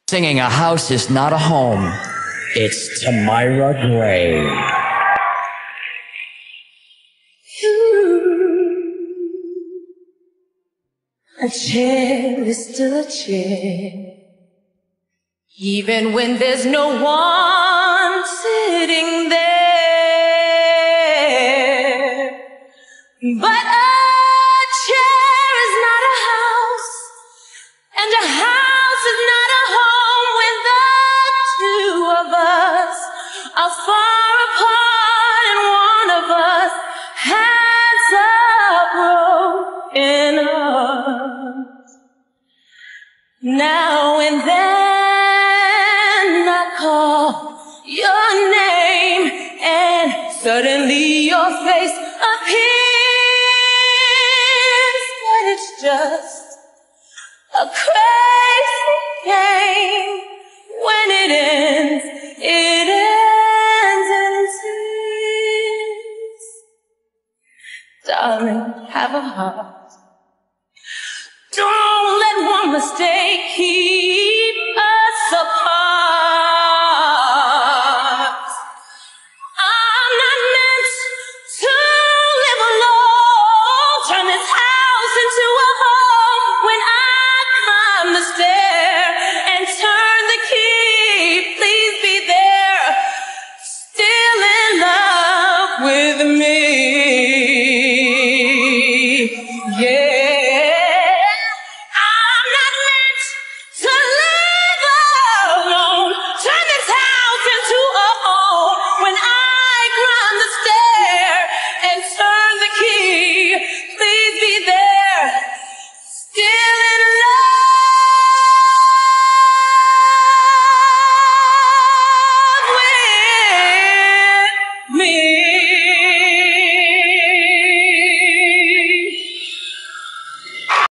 Singing "A House Is Not a Home." It's Tamira Gray. A chair is still a chair, even when there's no one sitting there. But a chair is not a house, and a house is not a home when the two of us are far apart and one of us has a broken heart. Now and then I call your name, and suddenly your face appears, but it's just a crazy game.